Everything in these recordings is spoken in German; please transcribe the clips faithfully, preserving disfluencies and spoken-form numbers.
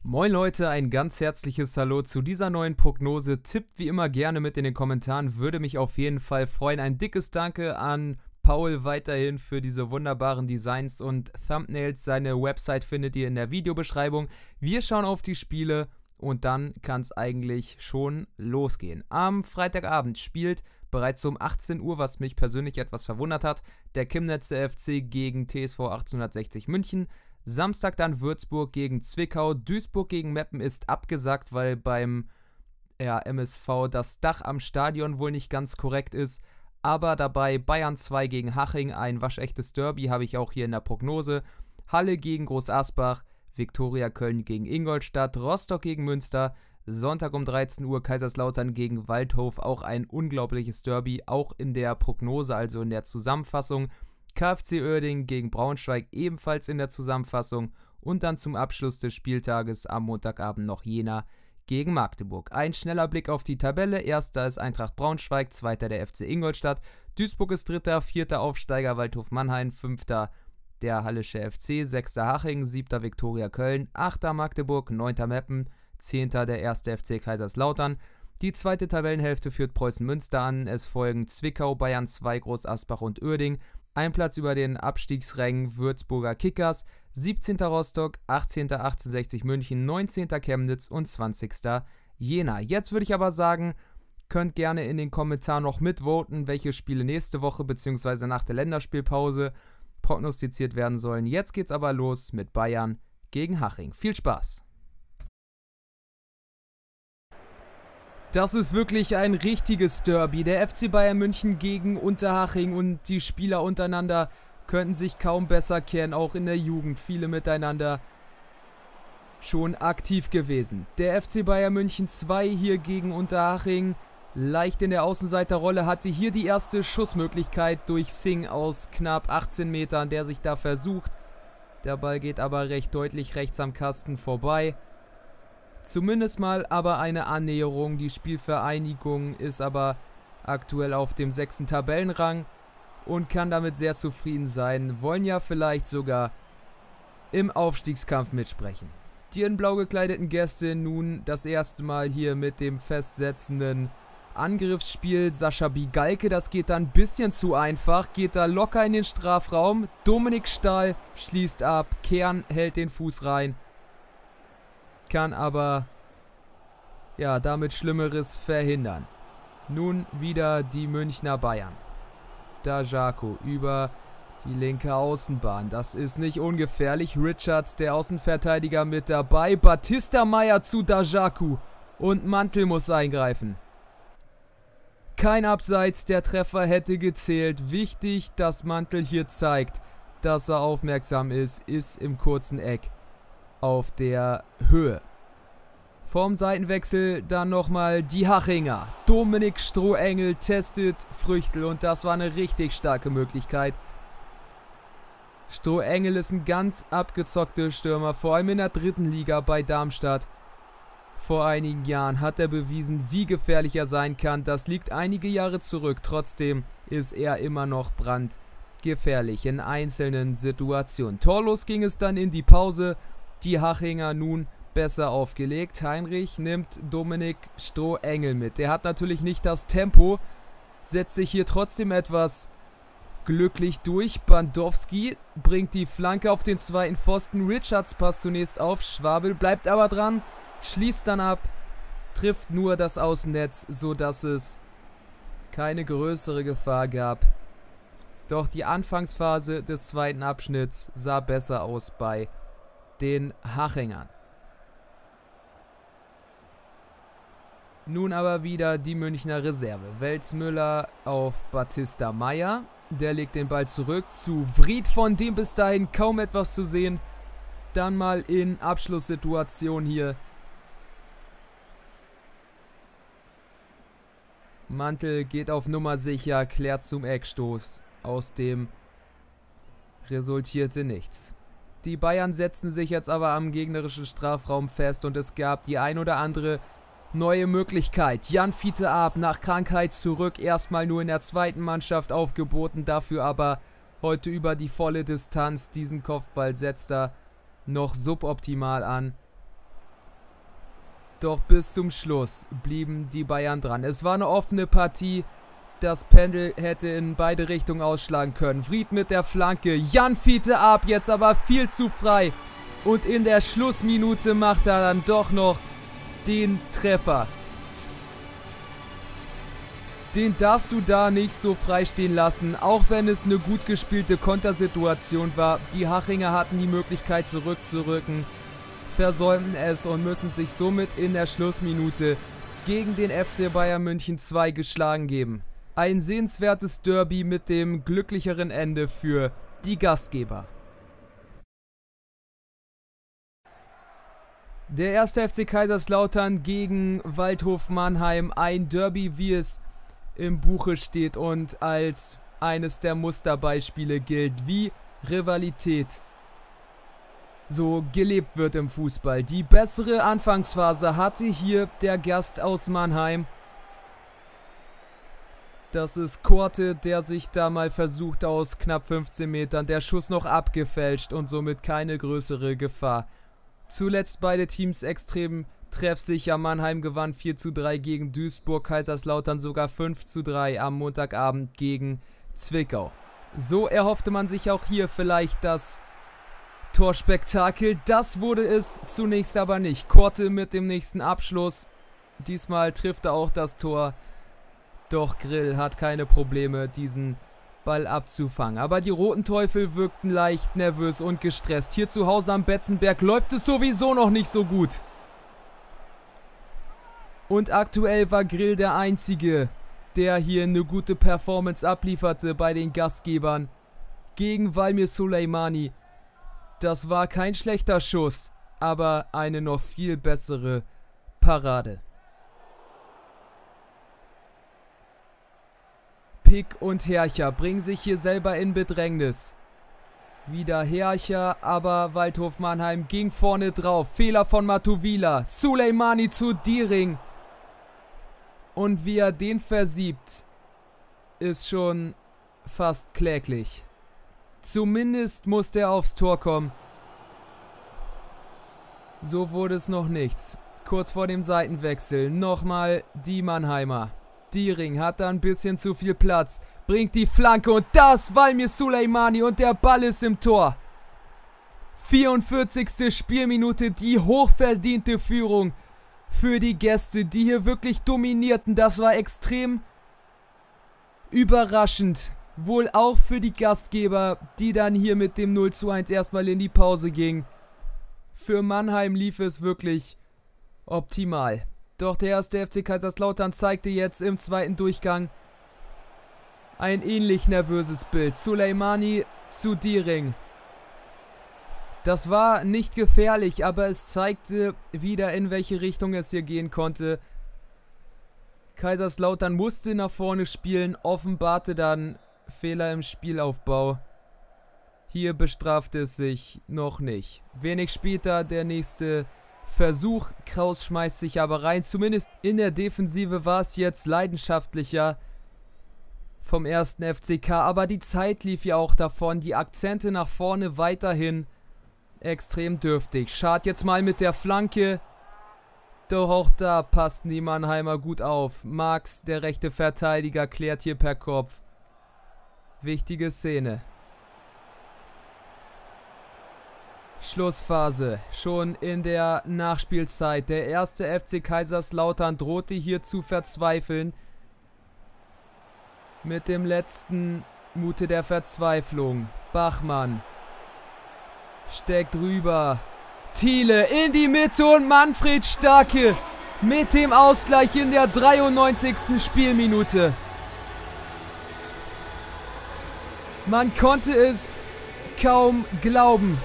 Moin Leute, ein ganz herzliches Hallo zu dieser neuen Prognose. Tippt wie immer gerne mit in den Kommentaren, würde mich auf jeden Fall freuen. Ein dickes Danke an Paul weiterhin für diese wunderbaren Designs und Thumbnails. Seine Website findet ihr in der Videobeschreibung. Wir schauen auf die Spiele und dann kann es eigentlich schon losgehen. Am Freitagabend spielt bereits um achtzehn Uhr, was mich persönlich etwas verwundert hat, der Chemnitzer F C gegen T S V achtzehnhundertsechzig München. Samstag dann Würzburg gegen Zwickau, Duisburg gegen Meppen ist abgesagt, weil beim ja, M S V das Dach am Stadion wohl nicht ganz korrekt ist. Aber dabei Bayern zwei gegen Haching, ein waschechtes Derby habe ich auch hier in der Prognose. Halle gegen Groß Asbach, Viktoria Köln gegen Ingolstadt, Rostock gegen Münster, Sonntag um dreizehn Uhr Kaiserslautern gegen Waldhof, auch ein unglaubliches Derby, auch in der Prognose, also in der Zusammenfassung. K F C Uerdingen gegen Braunschweig ebenfalls in der Zusammenfassung und dann zum Abschluss des Spieltages am Montagabend noch Jena gegen Magdeburg. Ein schneller Blick auf die Tabelle. Erster ist Eintracht Braunschweig, zweiter der F C Ingolstadt, Duisburg ist dritter, vierter Aufsteiger Waldhof Mannheim, fünfter der Hallische F C, sechster Haching, siebter Viktoria Köln, achter Magdeburg, neunter Meppen, zehnter der erste F C Kaiserslautern. Die zweite Tabellenhälfte führt Preußen Münster an, es folgen Zwickau, Bayern zwei, Groß Asbach und Uerdingen. Ein Platz über den Abstiegsrängen Würzburger Kickers, siebzehnter Rostock, achtzehnter achtzehnhundertsechzig München, neunzehnter Chemnitz und zwanzigster Jena. Jetzt würde ich aber sagen, könnt gerne in den Kommentaren noch mitvoten, welche Spiele nächste Woche bzw. nach der Länderspielpause prognostiziert werden sollen. Jetzt geht's aber los mit Bayern gegen Haching. Viel Spaß! Das ist wirklich ein richtiges Derby. Der F C Bayern München gegen Unterhaching und die Spieler untereinander könnten sich kaum besser kennen, auch in der Jugend. Viele miteinander schon aktiv gewesen. Der F C Bayern München zwei hier gegen Unterhaching. Leicht in der Außenseiterrolle, hatte hier die erste Schussmöglichkeit durch Singh aus knapp achtzehn Metern, der sich da versucht. Der Ball geht aber recht deutlich rechts am Kasten vorbei. Zumindest mal aber eine Annäherung. Die Spielvereinigung ist aber aktuell auf dem sechsten Tabellenrang und kann damit sehr zufrieden sein. Wollen ja vielleicht sogar im Aufstiegskampf mitsprechen. Die in blau gekleideten Gäste nun das erste Mal hier mit dem festsetzenden Angriffsspiel. Sascha Bigalke, das geht dann ein bisschen zu einfach. Geht da locker in den Strafraum. Dominik Stahl schließt ab. Kern hält den Fuß rein. Kann aber ja damit Schlimmeres verhindern. Nun wieder die Münchner Bayern. Dajaku über die linke Außenbahn. Das ist nicht ungefährlich. Richards, der Außenverteidiger, mit dabei. Batista Meyer zu Dajaku. Und Mantel muss eingreifen. Kein Abseits, der Treffer hätte gezählt. Wichtig, dass Mantel hier zeigt, dass er aufmerksam ist, ist im kurzen Eck auf der Höhe. Vorm Seitenwechsel dann nochmal die Hachinger. Dominik Strohengel testet Früchtel und das war eine richtig starke Möglichkeit. Strohengel ist ein ganz abgezockter Stürmer, vor allem in der dritten Liga bei Darmstadt. Vor einigen Jahren hat er bewiesen, wie gefährlich er sein kann. Das liegt einige Jahre zurück, trotzdem ist er immer noch brandgefährlich in einzelnen Situationen. Torlos ging es dann in die Pause. Die Hachinger nun besser aufgelegt. Heinrich nimmt Dominik Strohengel mit. Der hat natürlich nicht das Tempo, setzt sich hier trotzdem etwas glücklich durch. Bandowski bringt die Flanke auf den zweiten Pfosten. Richards passt zunächst auf. Schwabel bleibt aber dran, schließt dann ab, trifft nur das Außennetz, sodass es keine größere Gefahr gab. Doch die Anfangsphase des zweiten Abschnitts sah besser aus bei den Hachingern. Nun aber wieder die Münchner Reserve. Welzmüller auf Batista Meyer. Der legt den Ball zurück zu Vried, von dem bis dahin kaum etwas zu sehen. Dann mal in Abschlusssituation hier. Mantel geht auf Nummer sicher, klärt zum Eckstoß. Aus dem resultierte nichts. Die Bayern setzen sich jetzt aber am gegnerischen Strafraum fest und es gab die ein oder andere neue Möglichkeit. Jan Fiete Ab nach Krankheit zurück, erstmal nur in der zweiten Mannschaft aufgeboten, dafür aber heute über die volle Distanz. Diesen Kopfball setzt er noch suboptimal an. Doch bis zum Schluss blieben die Bayern dran. Es war eine offene Partie. Das Pendel hätte in beide Richtungen ausschlagen können. Fried mit der Flanke. Jan Fiete ab, jetzt aber viel zu frei. Und in der Schlussminute macht er dann doch noch den Treffer. Den darfst du da nicht so frei stehen lassen, auch wenn es eine gut gespielte Kontersituation war. Die Hachinger hatten die Möglichkeit zurückzurücken, versäumten es und müssen sich somit in der Schlussminute gegen den F C Bayern München zwei geschlagen geben. Ein sehenswertes Derby mit dem glücklicheren Ende für die Gastgeber. Der erste F C Kaiserslautern gegen Waldhof Mannheim, ein Derby, wie es im Buche steht und als eines der Musterbeispiele gilt, wie Rivalität so gelebt wird im Fußball. Die bessere Anfangsphase hatte hier der Gast aus Mannheim. Das ist Korte, der sich da mal versucht aus knapp fünfzehn Metern. Der Schuss noch abgefälscht und somit keine größere Gefahr. Zuletzt beide Teams extrem treffsicher. Mannheim gewann vier zu drei gegen Duisburg, Kaiserslautern sogar fünf zu drei am Montagabend gegen Zwickau. So erhoffte man sich auch hier vielleicht das Torspektakel. Das wurde es zunächst aber nicht. Korte mit dem nächsten Abschluss. Diesmal trifft er auch das Tor. Doch Grill hat keine Probleme, diesen Ball abzufangen. Aber die Roten Teufel wirkten leicht nervös und gestresst. Hier zu Hause am Betzenberg läuft es sowieso noch nicht so gut. Und aktuell war Grill der Einzige, der hier eine gute Performance ablieferte bei den Gastgebern gegen Valmir Suleimani. Das war kein schlechter Schuss, aber eine noch viel bessere Parade. Pick und Hercher bringen sich hier selber in Bedrängnis. Wieder Hercher, aber Waldhof Mannheim ging vorne drauf. Fehler von Matuvila. Suleimani zu Diering. Und wie er den versiebt, ist schon fast kläglich. Zumindest musste er aufs Tor kommen. So wurde es noch nichts. Kurz vor dem Seitenwechsel nochmal die Mannheimer. Diering hat da ein bisschen zu viel Platz, bringt die Flanke und das Valmir Suleimani und der Ball ist im Tor. vierundvierzigste Spielminute, die hochverdiente Führung für die Gäste, die hier wirklich dominierten. Das war extrem überraschend, wohl auch für die Gastgeber, die dann hier mit dem null zu eins erstmal in die Pause gingen. Für Mannheim lief es wirklich optimal. Doch der erste F C Kaiserslautern zeigte jetzt im zweiten Durchgang ein ähnlich nervöses Bild. Suleimani zu Diering. Das war nicht gefährlich, aber es zeigte wieder, in welche Richtung es hier gehen konnte. Kaiserslautern musste nach vorne spielen, offenbarte dann Fehler im Spielaufbau. Hier bestrafte es sich noch nicht. Wenig später der nächste Versuch. Kraus schmeißt sich aber rein. Zumindest in der Defensive war es jetzt leidenschaftlicher vom ersten F C K. Aber die Zeit lief ja auch davon. Die Akzente nach vorne weiterhin extrem dürftig. Schad jetzt mal mit der Flanke. Doch auch da passten die Mannheimer gut auf. Marx, der rechte Verteidiger, klärt hier per Kopf. Wichtige Szene. Schlussphase, schon in der Nachspielzeit. Der erste F C Kaiserslautern drohte hier zu verzweifeln. Mit dem letzten Mute der Verzweiflung. Bachmann steckt rüber. Thiele in die Mitte und Manfred Starke mit dem Ausgleich in der dreiundneunzigsten Spielminute. Man konnte es kaum glauben.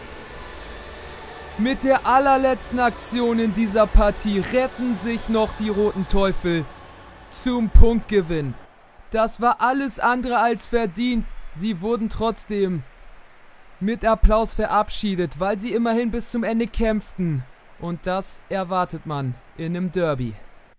Mit der allerletzten Aktion in dieser Partie retten sich noch die Roten Teufel zum Punktgewinn. Das war alles andere als verdient. Sie wurden trotzdem mit Applaus verabschiedet, weil sie immerhin bis zum Ende kämpften. Und das erwartet man in einem Derby.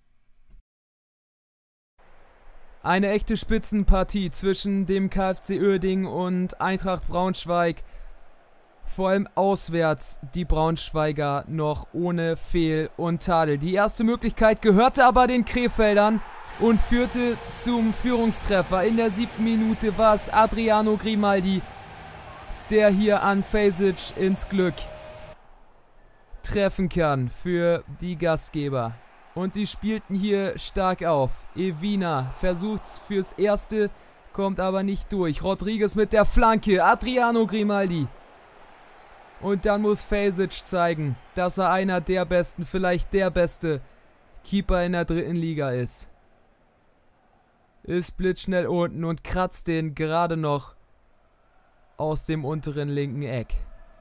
Eine echte Spitzenpartie zwischen dem K F C Uerdingen und Eintracht Braunschweig. Vor allem auswärts die Braunschweiger noch ohne Fehl und Tadel. Die erste Möglichkeit gehörte aber den Krefeldern und führte zum Führungstreffer. In der siebten Minute war es Adriano Grimaldi, der hier an Fejsic ins Glück treffen kann für die Gastgeber. Und sie spielten hier stark auf. Evina versucht's fürs Erste, kommt aber nicht durch. Rodriguez mit der Flanke, Adriano Grimaldi. Und dann muss Fejsic zeigen, dass er einer der besten, vielleicht der beste Keeper in der dritten Liga ist. Ist blitzschnell unten und kratzt den gerade noch aus dem unteren linken Eck.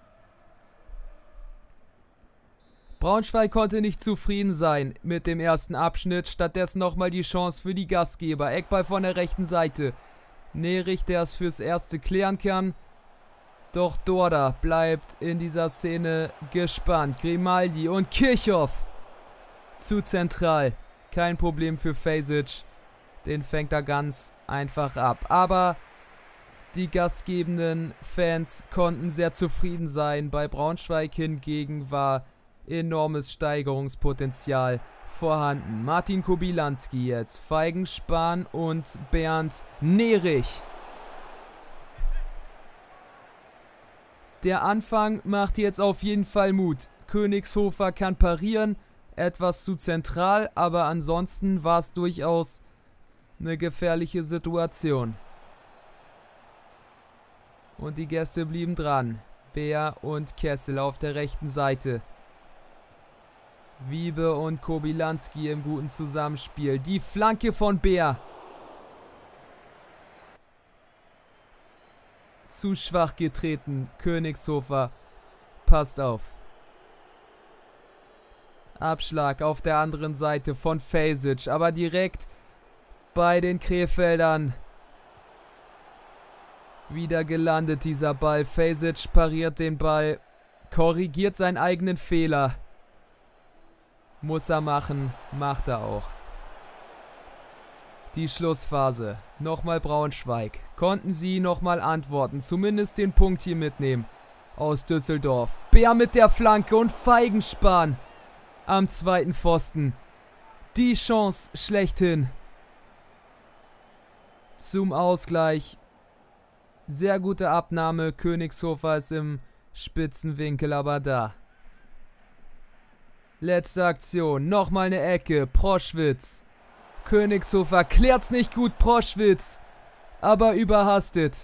Braunschweig konnte nicht zufrieden sein mit dem ersten Abschnitt. Stattdessen nochmal die Chance für die Gastgeber. Eckball von der rechten Seite. Nerich, der es fürs Erste klären kann. Doch Dorda bleibt in dieser Szene gespannt. Grimaldi und Kirchhoff. Zu zentral. Kein Problem für Fejsic. Den fängt er ganz einfach ab. Aber die gastgebenden Fans konnten sehr zufrieden sein. Bei Braunschweig hingegen war enormes Steigerungspotenzial vorhanden. Martin Kobylanski jetzt. Feigenspahn und Bernd Nerich. Der Anfang macht jetzt auf jeden Fall Mut. Königshofer kann parieren. Etwas zu zentral, aber ansonsten war es durchaus eine gefährliche Situation. Und die Gäste blieben dran. Bär und Kessel auf der rechten Seite. Wiebe und Kobylanski im guten Zusammenspiel. Die Flanke von Bär. Zu schwach getreten. Königshofer passt auf. Abschlag auf der anderen Seite von Fejsic, aber direkt bei den Krefeldern wieder gelandet dieser Ball. Fejsic pariert den Ball, korrigiert seinen eigenen Fehler. Muss er machen, macht er auch. Die Schlussphase. Nochmal Braunschweig. Konnten sie nochmal antworten, zumindest den Punkt hier mitnehmen aus Düsseldorf. Bär mit der Flanke und Feigenspahn am zweiten Pfosten. Die Chance schlechthin zum Ausgleich. Sehr gute Abnahme. Königshofer ist im Spitzenwinkel, aber da. Letzte Aktion. Nochmal eine Ecke. Proschwitz. Königshofer klärt's nicht gut. Proschwitz. Aber überhastet.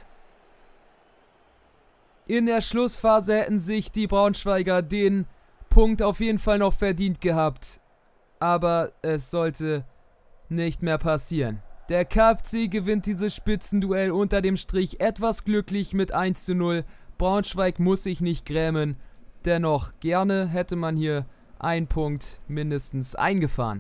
In der Schlussphase hätten sich die Braunschweiger den Punkt auf jeden Fall noch verdient gehabt. Aber es sollte nicht mehr passieren. Der KfC gewinnt dieses Spitzenduell unter dem Strich etwas glücklich mit eins zu null. Braunschweig muss sich nicht grämen. Dennoch, gerne hätte man hier einen Punkt mindestens eingefahren.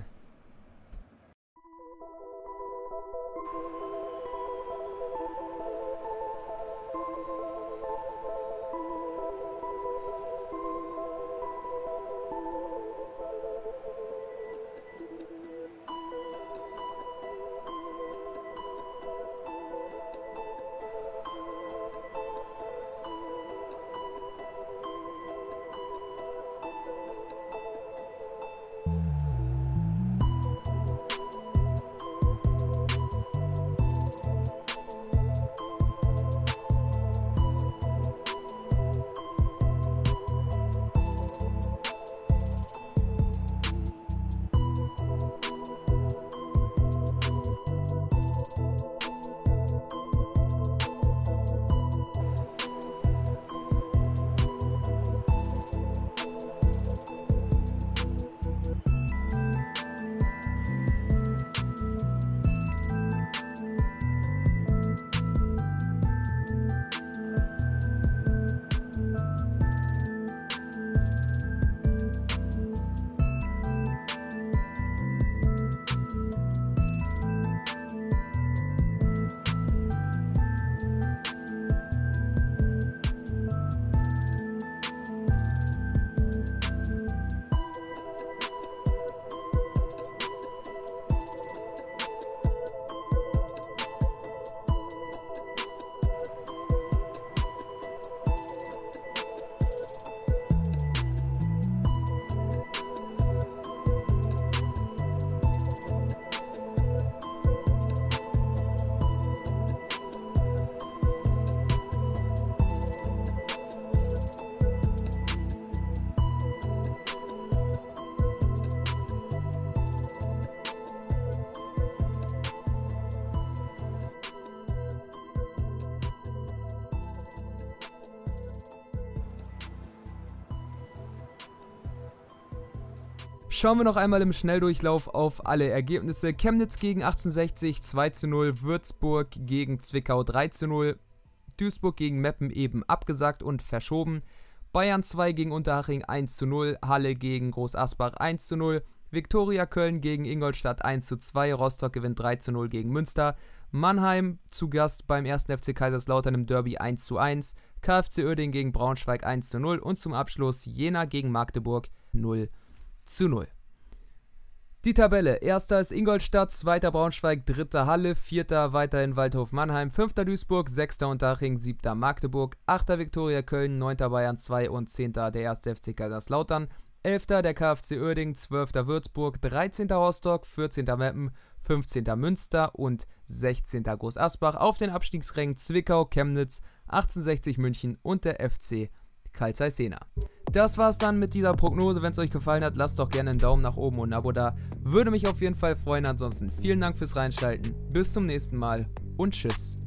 Schauen wir noch einmal im Schnelldurchlauf auf alle Ergebnisse. Chemnitz gegen achtzehnhundertsechzig zwei zu null, Würzburg gegen Zwickau drei zu null, Duisburg gegen Meppen eben abgesagt und verschoben, Bayern zwei gegen Unterhaching eins zu null, Halle gegen Groß Asbach eins zu null, Viktoria Köln gegen Ingolstadt eins zu zwei, Rostock gewinnt drei zu null gegen Münster, Mannheim zu Gast beim ersten F C Kaiserslautern im Derby eins zu eins, K F C Uerdingen gegen Braunschweig eins zu null und zum Abschluss Jena gegen Magdeburg null zu null. Die Tabelle: Erster ist Ingolstadt, zweiter Braunschweig, dritter Halle, vierter weiterhin Waldhof Mannheim, fünfter Duisburg, sechster Unterhaching, siebter Magdeburg, achter Viktoria Köln, neunter Bayern zwei und zehnter der erste F C Kaiserslautern, elfter der K F C Uerdingen, zwölfter Würzburg, dreizehnter Rostock, vierzehnter Meppen, fünfzehnter Münster und sechzehnter Groß Asbach. Auf den Abstiegsrängen Zwickau, Chemnitz, achtzehnhundertsechzig München und der F C Carl Zeiss Jena. Das war's dann mit dieser Prognose. Wenn es euch gefallen hat, lasst doch gerne einen Daumen nach oben und ein Abo da. Würde mich auf jeden Fall freuen. Ansonsten vielen Dank fürs Reinschalten. Bis zum nächsten Mal und tschüss.